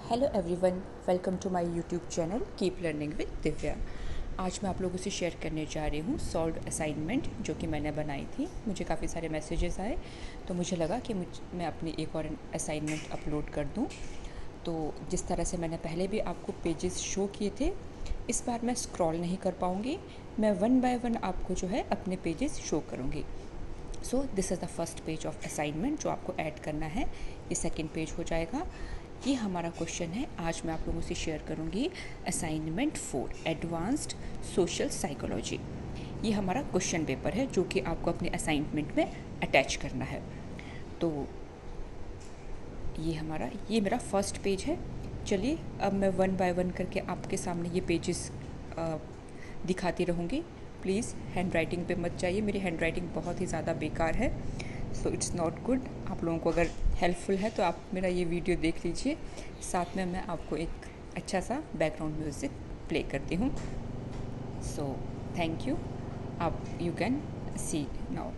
Hello everyone, welcome to my YouTube channel keep learning with Divya. आज मैं आप लोगों से शेयर करने जा रही हूँ सॉल्व्ड असाइनमेंट जो कि मैंने बनाई थी। मुझे काफ़ी सारे मैसेजेस आए तो मुझे लगा कि मैं अपनी एक और असाइनमेंट अपलोड कर दूँ। तो जिस तरह से मैंने पहले भी आपको पेजेस शो किए थे, इस बार मैं स्क्रॉल नहीं कर पाऊँगी। मैं वन बाय वन आपको जो है अपने पेजेस शो करूँगी। So this is the first page of assignment जो आपको ऐड करना है। ये सेकंड पेज हो जाएगा। ये हमारा क्वेश्चन है। आज मैं आप लोगों से शेयर करूँगी असाइनमेंट 4 एडवांस्ड सोशल साइकोलॉजी। ये हमारा क्वेश्चन पेपर है जो कि आपको अपने असाइनमेंट में अटैच करना है। तो ये मेरा फर्स्ट पेज है। चलिए अब मैं वन बाय वन करके आपके सामने ये पेजेस दिखाती रहूँगी। प्लीज़ हैंड राइटिंग पे मत जाइए, मेरी हैंड राइटिंग बहुत ही ज़्यादा बेकार है, सो इट्स नॉट गुड। आप लोगों को अगर हेल्पफुल है तो आप मेरा ये वीडियो देख लीजिए। साथ में मैं आपको एक अच्छा सा बैकग्राउंड म्यूज़िक प्ले करती हूँ। So thank you. आप you can see now.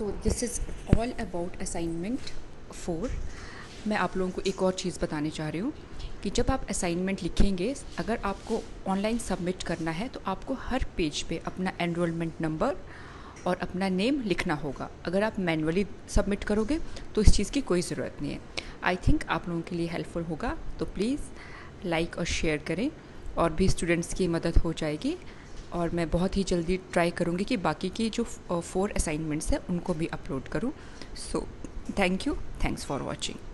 So this is all about assignment 4। मैं आप लोगों को एक और चीज़ बताने चाह रही हूँ कि जब आप असाइनमेंट लिखेंगे, अगर आपको ऑनलाइन सबमिट करना है तो आपको हर पेज पे अपना एनरोलमेंट नंबर और अपना नेम लिखना होगा। अगर आप मैनुअली सबमिट करोगे तो इस चीज़ की कोई ज़रूरत नहीं है। आई थिंक आप लोगों के लिए हेल्पफुल होगा, तो प्लीज़ लाइक और शेयर करें और भी स्टूडेंट्स की मदद हो जाएगी। और मैं बहुत ही जल्दी ट्राई करूँगी कि बाकी की जो 4 असाइनमेंट्स हैं उनको भी अपलोड करूँ। So thank you, thanks for watching.